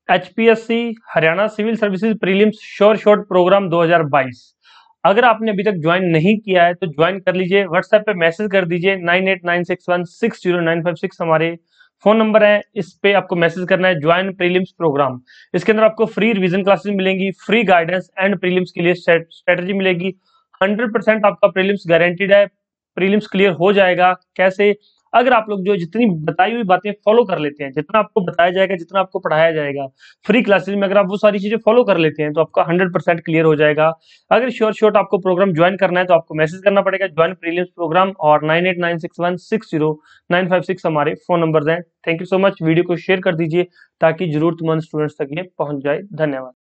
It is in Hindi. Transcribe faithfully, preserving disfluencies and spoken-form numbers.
HPSC Haryana civil services prelims sure short program दो हज़ार बाईस। अगर आपने अभी तक ज्वाइन नहीं किया है तो ज्वाइन कर लीजिए। व्हाट्सएप पे मैसेज कर दीजिए nine eight nine six one six zero nine five six हमारे फोन नंबर है, इस पे आपको मैसेज करना है ज्वाइन प्रीलिम्स प्रोग्राम। इसके अंदर आपको फ्री रिवीजन क्लासेस मिलेंगी, फ्री गाइडेंस एंड प्रीलिम्स के लिए स्ट्रेटजी मिलेगी। हंड्रेड परसेंट आपका प्रीलिम्स गारंटीड है, प्रीलिम्स क्लियर हो जाएगा। कैसे? अगर आप लोग जो जितनी बताई हुई बातें फॉलो कर लेते हैं, जितना आपको बताया जाएगा, जितना आपको पढ़ाया जाएगा फ्री क्लासेस में, अगर आप वो सारी चीजें फॉलो कर लेते हैं तो आपका हंड्रेड परसेंट क्लियर हो जाएगा। अगर श्योर शॉर्ट आपको प्रोग्राम ज्वाइन करना है तो आपको मैसेज करना पड़ेगा ज्वाइन प्रीलिम्स प्रोग्राम, और nine eight nine six one six zero nine five six हमारे फोन नंबर हैं। Thank you so much. Video को शेयर कर दीजिए ताकि जरूरतमंद स्टूडेंट्स तक ये पहुंच जाए। धन्यवाद।